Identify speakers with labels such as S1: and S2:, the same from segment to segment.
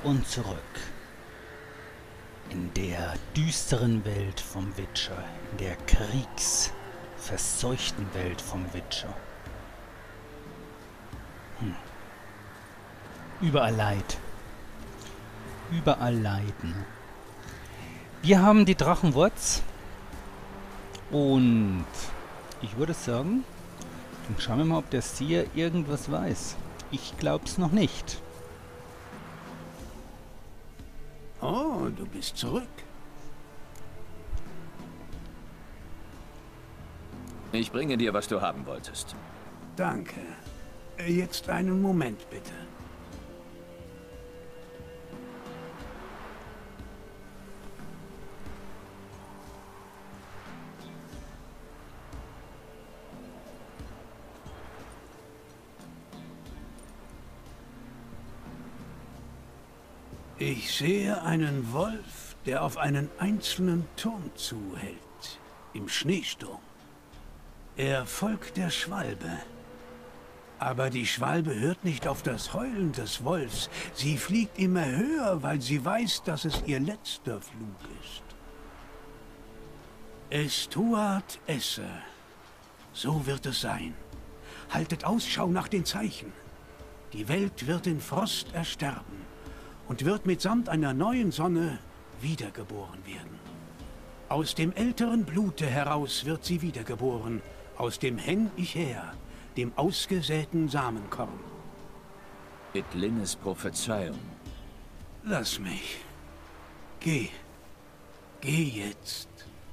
S1: und zurück. In der düsteren Welt vom Witcher, in der kriegsverseuchten Welt vom Witcher. Überall Leid. Überall Leiden. Wir haben die Drachenwurz. Und ich würde sagen, dann schauen wir mal, ob der Seer irgendwas weiß. Ich glaub's noch nicht.
S2: Oh, du bist zurück.
S3: Ich bringe dir, was du haben wolltest.
S2: Danke. Jetzt einen Moment, bitte. Ich sehe einen Wolf, der auf einen einzelnen Turm zuhält, im Schneesturm. Er folgt der Schwalbe. Aber die Schwalbe hört nicht auf das Heulen des Wolfs. Sie fliegt immer höher, weil sie weiß, dass es ihr letzter Flug ist. Estuart esse. So wird es sein. Haltet Ausschau nach den Zeichen. Die Welt wird in Frost ersterben und wird mitsamt einer neuen Sonne wiedergeboren werden. Aus dem älteren Blute heraus wird sie wiedergeboren, aus dem Hen ich her, dem ausgesäten Samenkorn.
S3: Edlinnes Prophezeiung.
S2: Lass mich. Geh. Geh jetzt.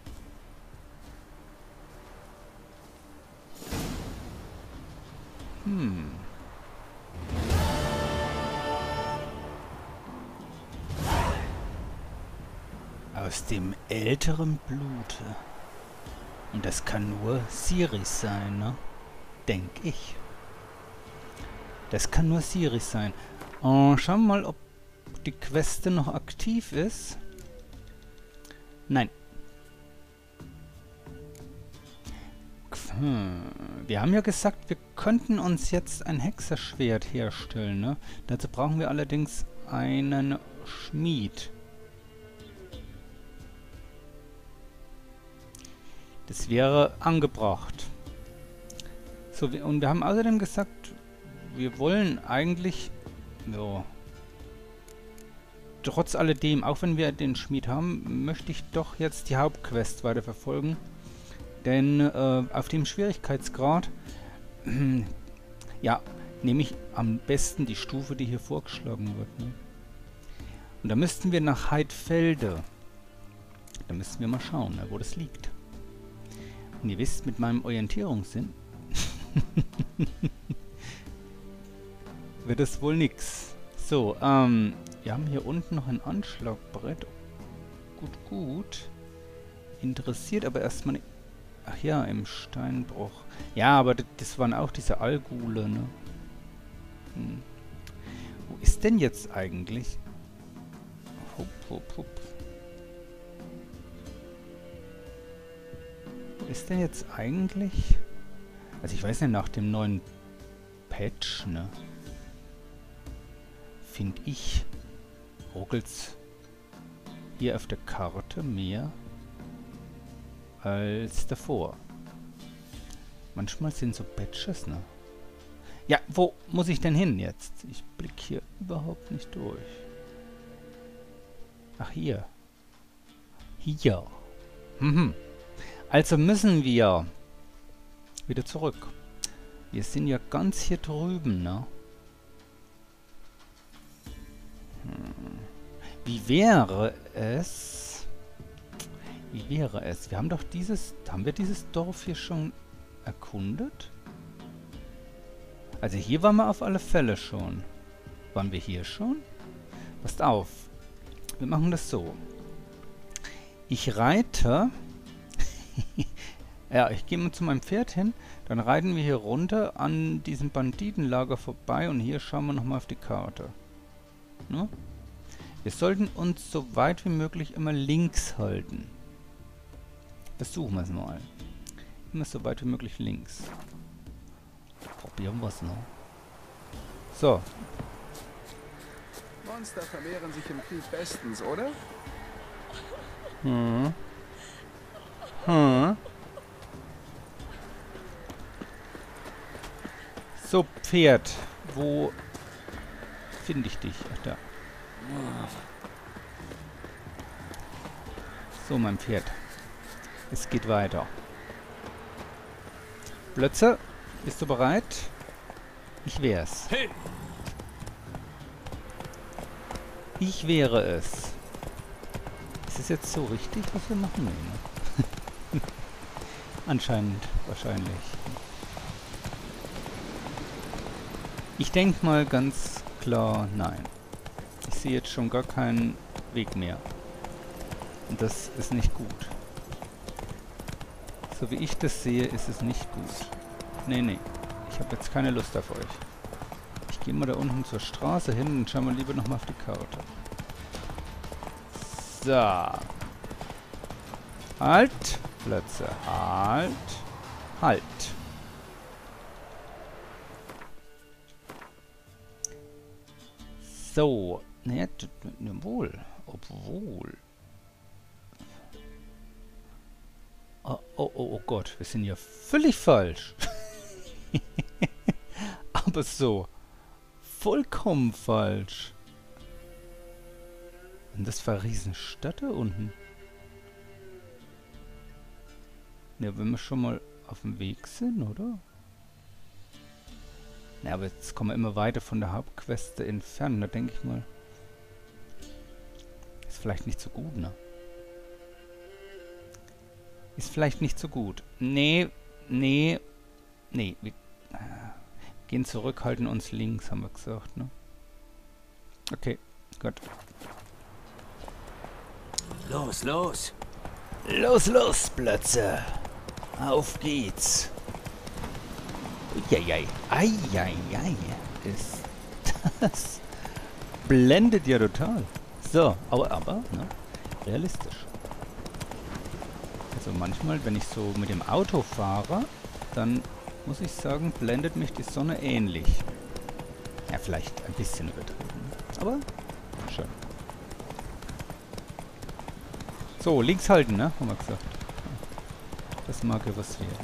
S1: Aus dem älteren Blute. Und das kann nur Siris sein, ne? Denk ich. Das kann nur Siris sein. Schauen wir mal, ob die Queste noch aktiv ist. Nein. Wir haben ja gesagt, wir könnten uns jetzt ein Hexerschwert herstellen, ne? Dazu brauchen wir allerdings einen Schmied. Das wäre angebracht. So, und wir haben außerdem gesagt, wir wollen eigentlich, ja, trotz alledem, auch wenn wir den Schmied haben, möchte ich doch jetzt die Hauptquest weiterverfolgen. Denn auf dem Schwierigkeitsgrad, ja, nehme ich am besten die Stufe, die hier vorgeschlagen wird. Ne? Und da müssten wir nach Heidfelde. Da müssten wir mal schauen, ne, wo das liegt. Und ihr wisst, mit meinem Orientierungssinn wird das wohl nix. So, wir haben hier unten noch ein Anschlagbrett. Gut. Interessiert aber erstmal nicht. Ach ja, im Steinbruch. Ja, aber das waren auch diese Algule, ne? Wo ist denn jetzt eigentlich? Hup. Wo ist denn jetzt eigentlich? Also ich weiß nicht, nach dem neuen Patch, ne? Finde ich, ruckelt's hier auf der Karte mehr als davor. Manchmal sind so Patches, ne? Ja, wo muss ich denn hin jetzt? Ich blicke hier überhaupt nicht durch. Ach, hier. Hier. Also müssen wir wieder zurück. Wir sind ja ganz hier drüben, ne? Wie wäre es? Wir haben doch haben wir dieses Dorf hier schon erkundet? Also hier waren wir auf alle Fälle schon. Waren wir hier schon? Passt auf. Wir machen das so. Ich reite. Ja, ich gehe mal zu meinem Pferd hin. Dann reiten wir hier runter an diesem Banditenlager vorbei. Und hier schauen wir nochmal auf die Karte. Ne? Wir sollten uns so weit wie möglich immer links halten. Versuchen wir es mal. Immer so weit wie möglich links. Probieren wir es noch. So.
S4: Monster vermehren sich im Krieg bestens, oder?
S1: Hm. Hm. So, Pferd. Wo finde ich dich? Ach, da. So, mein Pferd. Es geht weiter. Blötze, bist du bereit? Ich wär's.
S3: Hey!
S1: Ich wäre es. Ist es jetzt so richtig, was wir machen? Nee, ne? Anscheinend, wahrscheinlich. Ich denke mal ganz klar, nein. Ich sehe jetzt schon gar keinen Weg mehr. Und das ist nicht gut. So wie ich das sehe, ist es nicht gut. Nee, nee. Ich habe jetzt keine Lust auf euch. Ich gehe mal da unten zur Straße hin und schauen wir lieber nochmal auf die Karte. So. Halt. Plätze. Halt. Halt. So. Ne, wohl. Obwohl. Oh, oh, oh, oh Gott. Wir sind ja völlig falsch. Aber so. Vollkommen falsch. Und das war eine Riesenstadt da unten. Ja, wenn wir schon mal auf dem Weg sind, oder? Ja, aber jetzt kommen wir immer weiter von der Hauptqueste entfernen. Da denke ich mal. Ist vielleicht nicht so gut, ne? Ist vielleicht nicht so gut. Nee, nee, nee. Wir gehen zurück, halten uns links, haben wir gesagt, ne? Okay, gut.
S3: Los, los!
S1: Los, los, Blötze! Auf geht's! Uiuiui, eieiei, ist das blendet ja total. So, aber ne, realistisch. Also manchmal, wenn ich so mit dem Auto fahre, dann muss ich sagen, blendet mich die Sonne ähnlich. Ja, vielleicht ein bisschen übertrieben, aber schön. So, links halten, ne? Haben wir gesagt. Das mag ja was werden.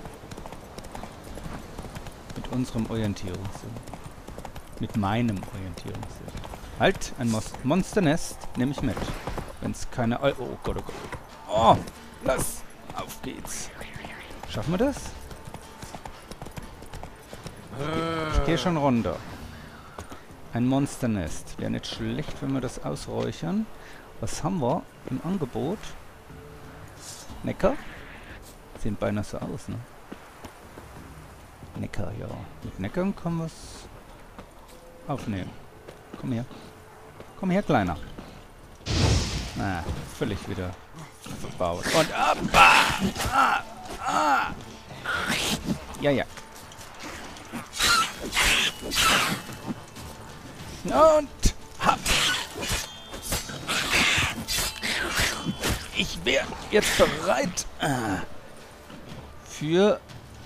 S1: Mit unserem Orientierungssinn. Mit meinem Orientierungssinn. Halt, ein Monsternest nehme ich mit. Wenn es keine... Oh Gott, oh Gott. Oh, lass. Auf geht's. Schaffen wir das? Ich gehe schon runter. Ein Monsternest. Wäre nicht schlecht, wenn wir das ausräuchern. Was haben wir im Angebot? Neckar? Sehen beinahe so aus, ne? Neckar, ja. Mit Neckern können wir es aufnehmen. Komm her. Komm her, Kleiner. Na, völlig wieder verbaut. Und ab! Ja, ja. Und hab. Ich wäre jetzt bereit für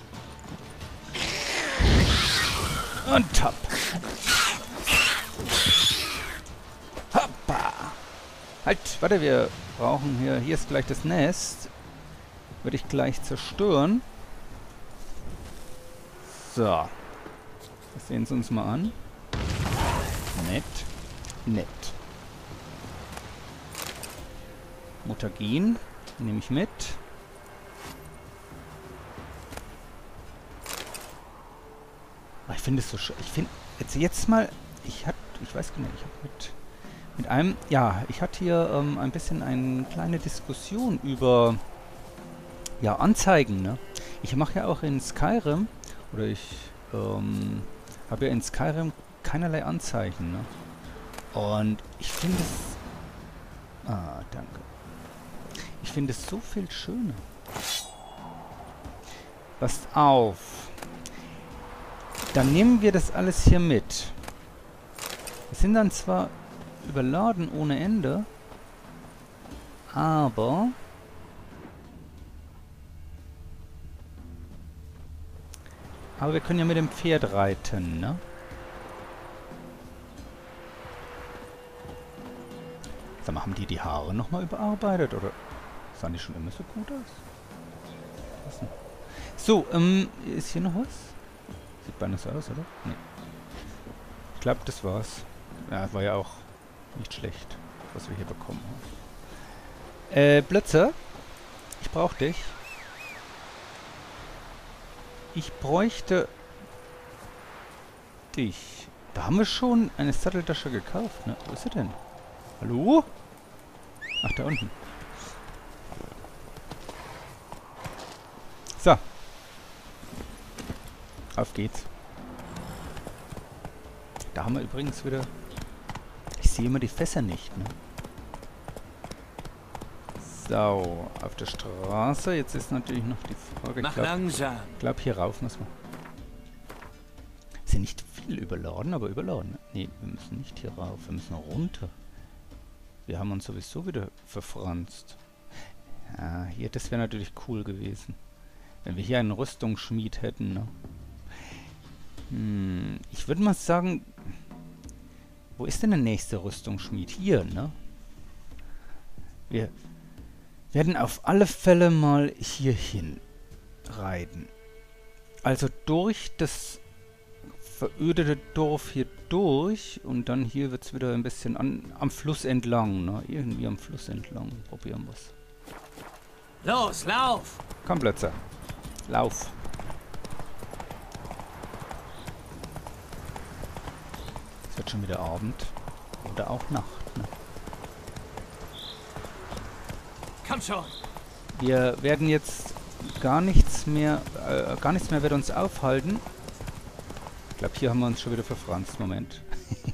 S1: und top. Hoppa. Halt, warte, wir brauchen hier ist gleich das Nest. Würde ich gleich zerstören. So. Wir sehen es uns mal an. Nett. Nett. Mutagen nehme ich mit. Aber ich finde es so schön. Ich finde jetzt mal, ich weiß gar nicht, ich habe mit einem, ja, ich hatte hier ein bisschen eine kleine Diskussion über, ja, Anzeigen, ne? Ich mache ja auch in Skyrim, oder ich habe ja in Skyrim keinerlei Anzeigen, ne? Und ich finde es, danke. Ich finde es so viel schöner. Passt auf. Dann nehmen wir das alles hier mit. Wir sind dann zwar überladen ohne Ende, aber wir können ja mit dem Pferd reiten, ne? Sag mal, haben die Haare nochmal überarbeitet, oder sahen die schon immer so gut aus? Was denn? So, ist hier noch was? Sieht beinahe so aus, oder? Nee. Ich glaube, das war's. Ja, war ja auch nicht schlecht, was wir hier bekommen haben. Blötzer, ich brauche dich. Ich bräuchte dich. Da haben wir schon eine Satteltasche gekauft, ne? Wo ist sie denn? Hallo? Ach, da unten. So. Auf geht's. Da haben wir übrigens wieder... Ich sehe immer die Fässer nicht, ne? So, auf der Straße. Jetzt ist natürlich noch die Frage...
S3: Mach langsam.
S1: Ich glaube, hier rauf muss man. Ist ja nicht viel überladen, aber überladen. Ne, wir müssen nicht hier rauf. Wir müssen runter. Wir haben uns sowieso wieder verfranst. Ja, hier, das wäre natürlich cool gewesen. Wenn wir hier einen Rüstungsschmied hätten, ne? Ich würde mal sagen... Wo ist denn der nächste Rüstungsschmied? Hier, ne? Wir werden auf alle Fälle mal hierhin reiten. Also durch das verödete Dorf hier durch und dann hier wird es wieder ein bisschen am Fluss entlang, ne? Irgendwie am Fluss entlang. Probieren wir es.
S3: Los, lauf!
S1: Komm, Blötzer. Lauf. Es wird schon wieder Abend. Oder auch Nacht, ne?
S3: Komm schon!
S1: Wir werden jetzt gar nichts mehr wird uns aufhalten. Ich glaube, hier haben wir uns schon wieder verfranst. Moment.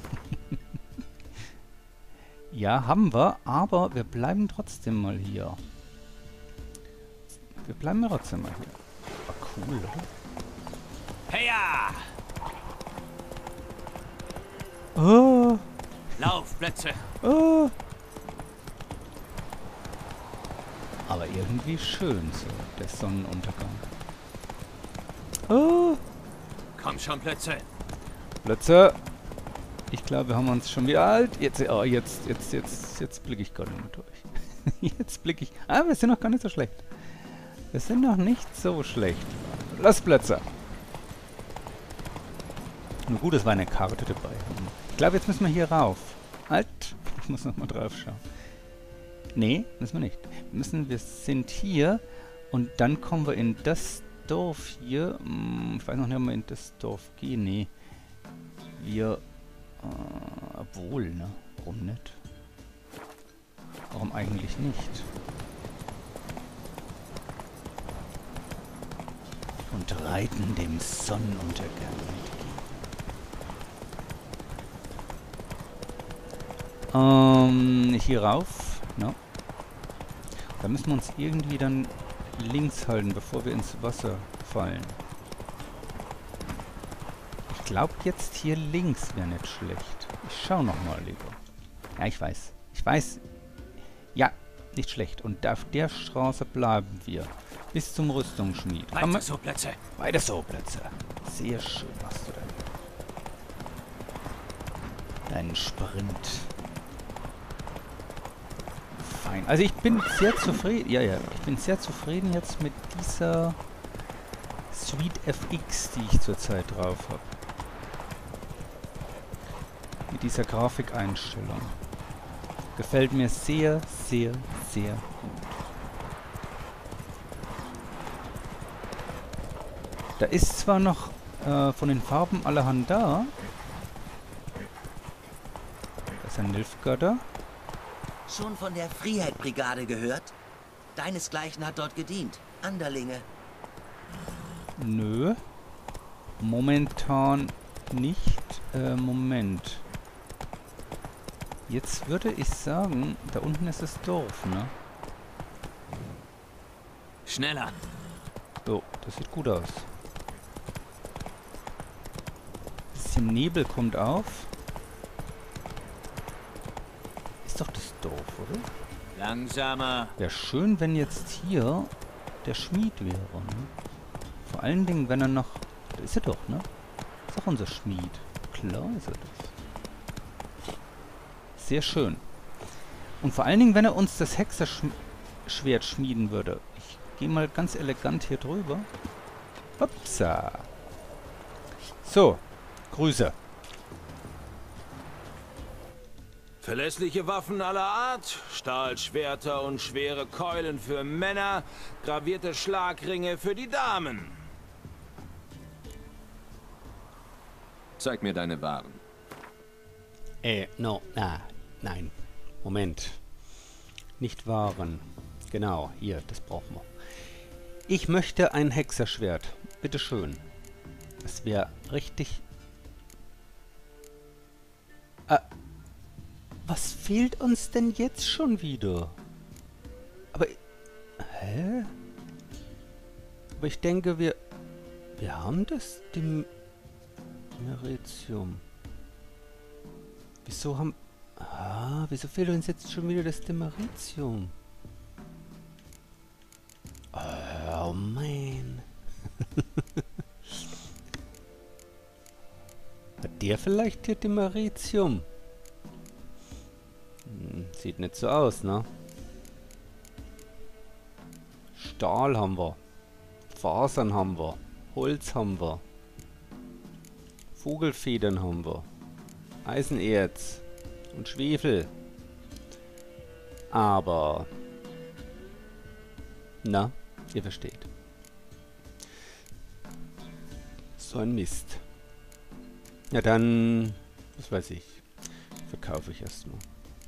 S1: Ja, haben wir, aber wir bleiben trotzdem mal hier. Wir bleiben trotzdem mal hier. War cool, oder?
S3: Heya!
S1: Oh,
S3: Laufplätze!
S1: oh. Aber irgendwie schön so, der Sonnenuntergang. Oh.
S3: Komm schon, Plätze!
S1: Blötze. Ich glaube, wir haben uns schon wieder alt. Jetzt blicke ich gar nicht mehr durch. Jetzt blicke ich... Ah, wir sind noch gar nicht so schlecht. Wir sind noch nicht so schlecht. Lass Blötze. Nur gut, es war eine Karte dabei. Ich glaube, jetzt müssen wir hier rauf. Halt. Ich muss noch mal drauf schauen. Nee, müssen wir nicht. Wir sind hier und dann kommen wir in das Dorf hier. Ich weiß noch nicht, ob wir in das Dorf gehen. Nee. Wir... obwohl, ne? Warum nicht? Warum eigentlich nicht? Und reiten dem Sonnenuntergang entgegen. Hier rauf, ne? Da müssen wir uns irgendwie dann links halten, bevor wir ins Wasser fallen. Ich glaube, jetzt hier links wäre nicht schlecht. Ich schau nochmal lieber. Ja, ich weiß. Ich weiß. Ja, nicht schlecht. Und auf der Straße bleiben wir. Bis zum Rüstungsschmied.
S3: Weiter so, Plätze!
S1: Weiter so, Plätze. Sehr schön machst du dann. Deinen Sprint. Fein. Also ich bin sehr zufrieden. Ja, ich bin sehr zufrieden jetzt mit dieser Suite FX, die ich zurzeit drauf habe. Mit dieser Grafikeinstellung. Gefällt mir sehr, sehr, sehr gut. Da ist zwar noch von den Farben allerhand da. Da ist ein Nilfgaarder.
S5: Schon von der Freiheit-Brigade gehört? Deinesgleichen hat dort gedient. Anderlinge.
S1: Nö. Momentan nicht. Moment. Jetzt würde ich sagen, da unten ist das Dorf, ne?
S3: Schneller!
S1: Oh, das sieht gut aus. Bisschen Nebel kommt auf. Ist doch das Dorf, oder?
S3: Langsamer!
S1: Wäre schön, wenn jetzt hier der Schmied wäre, ne? Vor allen Dingen, wenn er noch... Da ist er doch, ne? Ist doch unser Schmied. Klar ist er das. Sehr schön. Und vor allen Dingen, wenn er uns das Hexerschwert schmieden würde. Ich gehe mal ganz elegant hier drüber. Upsa. So, Grüße.
S3: Verlässliche Waffen aller Art, Stahlschwerter und schwere Keulen für Männer, gravierte Schlagringe für die Damen.
S6: Zeig mir deine Waren.
S1: Nein. Moment. Nicht Waren. Genau, hier, das brauchen wir. Ich möchte ein Hexerschwert. Bitteschön. Das wäre richtig... Was fehlt uns denn jetzt schon wieder? Aber... Hä? Aber ich denke, wir haben das Dimeritium. Wieso fehlt uns jetzt schon wieder das Dimeritium? Oh man. Hat der vielleicht hier Dimeritium? Sieht nicht so aus, ne? Stahl haben wir. Fasern haben wir. Holz haben wir. Vogelfedern haben wir. Eisenerz. Und Schwefel. Aber... Na, ihr versteht. So ein Mist. Ja, dann... Was weiß ich. Verkaufe ich erstmal.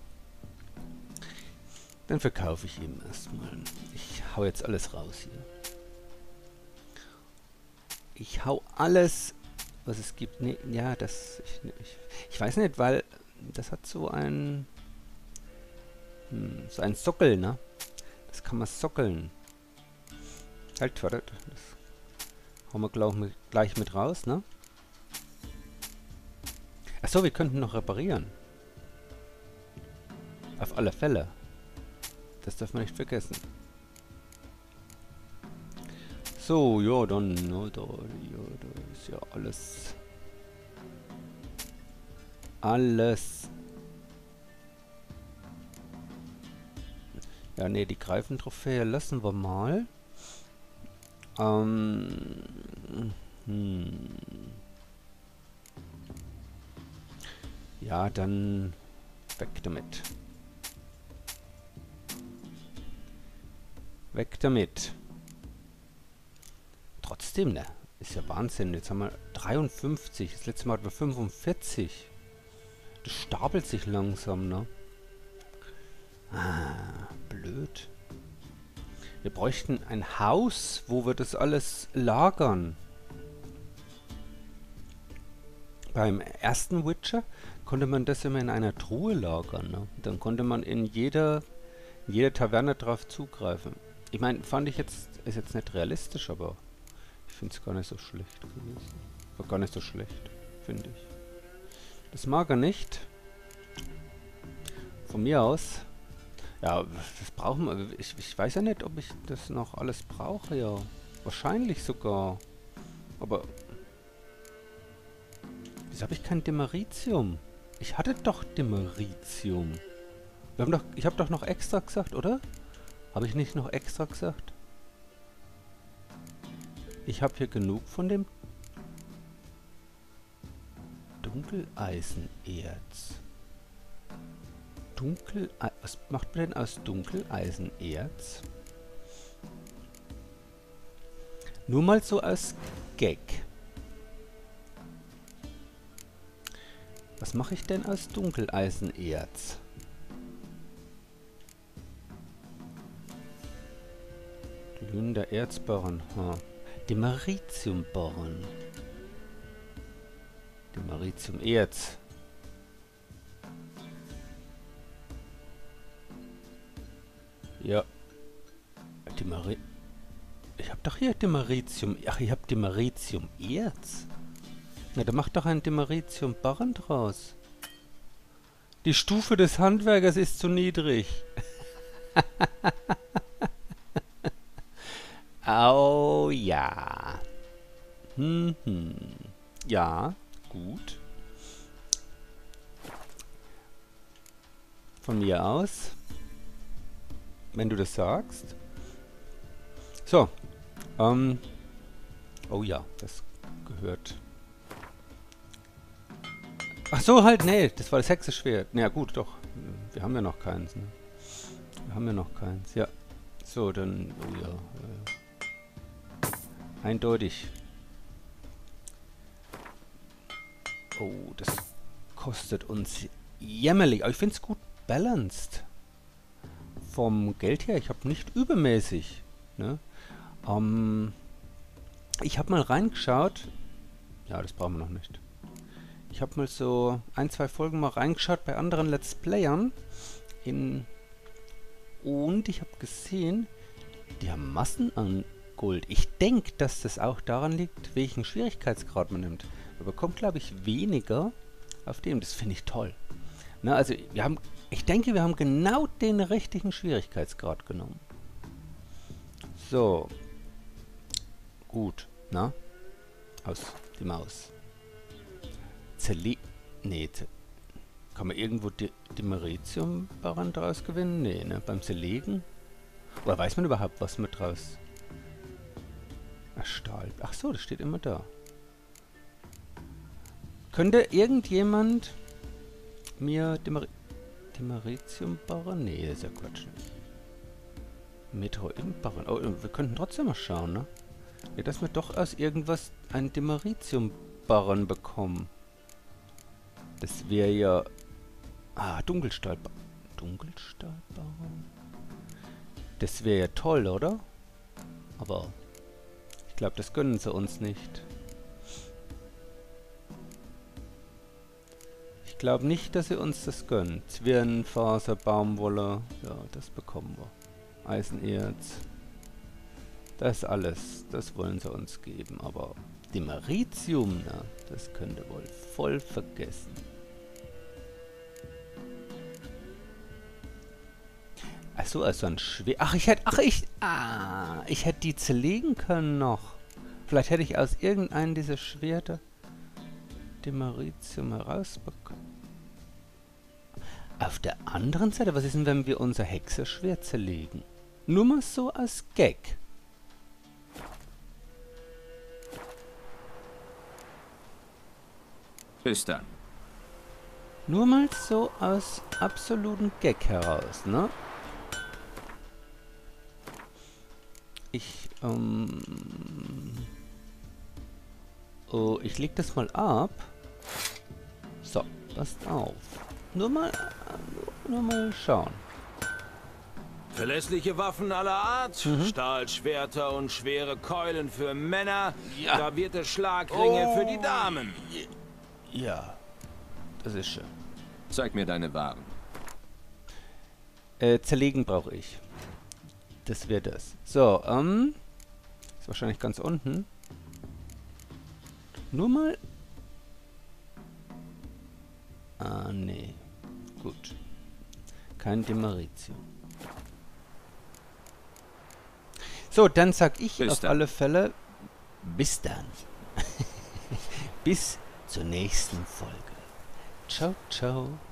S1: Dann verkaufe ich ihm erstmal. Ich hau jetzt alles raus hier. Ich hau alles, was es gibt. Nee, ja, das... Ich weiß nicht, weil... Das hat so ein... so ein Sockel, ne? Das kann man sockeln. Halt, warte. Das hauen wir gleich mit raus, ne? Achso, wir könnten noch reparieren. Auf alle Fälle. Das darf man nicht vergessen. So, ja, dann... da ist ja alles... Ja, nee, die Greifentrophäe lassen wir mal. Ja, dann weg damit. Weg damit. Trotzdem, ne? Ist ja Wahnsinn. Jetzt haben wir 53. Das letzte Mal hatten wir 45. Das stapelt sich langsam, ne? Blöd. Wir bräuchten ein Haus, wo wir das alles lagern. Beim ersten Witcher konnte man das immer in einer Truhe lagern, ne? Dann konnte man in jeder Taverne drauf zugreifen. Ich meine, ist jetzt nicht realistisch, aber ich finde es gar nicht so schlecht gewesen. War gar nicht so schlecht, finde ich. Das mag er nicht. Von mir aus. Ja, das brauchen wir. Ich weiß ja nicht, ob ich das noch alles brauche, ja. Wahrscheinlich sogar. Aber... Wieso habe ich kein Dimeritium? Ich hatte doch Dimeritium. Ich habe doch noch extra gesagt, oder? Habe ich nicht noch extra gesagt? Ich habe hier genug von dem Dunkeleisenerz. Was macht man denn aus Dunkeleisenerz? Nur mal so als Gag. Was mache ich denn aus Dunkeleisenerz? Glühender Erzbarren. Dimeritiumbarren. Dimeritium-Erz. Ja. Ich habe doch hier Dimeritium. Ach, ich habe Dimeritium-Erz. Na, da macht doch ein Dimeritium-Barren draus. Die Stufe des Handwerkers ist zu niedrig. Oh ja. Ja, gut. Von mir aus.
S7: wenn du das sagst. So. Oh ja, das gehört. Ach so, halt, nee, das war das Hexenschwert. Na ja, gut, doch. Wir haben ja noch keins, ne? Wir haben ja noch keins, ja. So, dann, oh ja. Eindeutig. Oh, das kostet uns jämmerlich. Aber ich finde es gut balanced. Vom Geld her, ich habe nicht übermäßig. Ne? Ich habe mal reingeschaut. Ja, das brauchen wir noch nicht. Ich habe mal so 1, 2 Folgen mal reingeschaut bei anderen Let's Playern. Und ich habe gesehen, die haben Massen an Gold. Ich denke, dass das auch daran liegt, welchen Schwierigkeitsgrad man nimmt. Man bekommt, glaube ich, weniger auf dem. Das finde ich toll. Na, also, ich denke, wir haben genau den richtigen Schwierigkeitsgrad genommen. So. Gut. Na? Aus die Maus. Kann man irgendwo Dimeritium-Barren draus gewinnen? Nee, ne? Beim Zerlegen? Oder weiß man überhaupt, was mit draus? Ach, Stahl. Ach so, das steht immer da. Könnte irgendjemand mir Dimeritium-Barren? Nee, das ist ja Quatsch. Meteorit-Barren. Oh, wir könnten trotzdem mal schauen, ne? Ja, dass wir doch aus irgendwas einen Dimeritium-Barren bekommen. Das wäre ja... Ah, Dunkelstahlbarren. Dunkelstahlbarren? Das wäre ja toll, oder? Aber ich glaube, das gönnen sie uns nicht. Ich glaube nicht, dass sie uns das gönnen. Zwirnfaser, Baumwolle. Ja, das bekommen wir. Eisenerz. Das alles. Das wollen sie uns geben. Aber Dimeritium, na, das könnt ihr wohl voll vergessen. Achso, also ein Schwer... ich hätte die zerlegen können noch. Vielleicht hätte ich aus irgendeinem dieser Schwerter Dimeritium herausbekommen. Auf der anderen Seite, was ist denn, wenn wir unser Hexerschwert zerlegen? Nur mal so als Gag.
S6: Bis dann.
S7: Nur mal so aus absoluten Gag heraus, ne? Ich leg das mal ab. So, passt auf. Nur mal schauen.
S3: Verlässliche Waffen aller Art, Stahlschwerter und schwere Keulen für Männer,
S7: Ja.
S3: gravierte Schlagringe für die Damen.
S7: Ja, das ist schön.
S6: Zeig mir deine Waren.
S7: Zerlegen brauche ich. Das wäre das. So, ist wahrscheinlich ganz unten. Nur mal... Ah, nee. Gut. Kein Dimeritium. So, dann sag ich
S6: Bis
S7: auf
S6: dann.
S7: alle Fälle... Bis dann. Bis zur nächsten Folge. Ciao, ciao.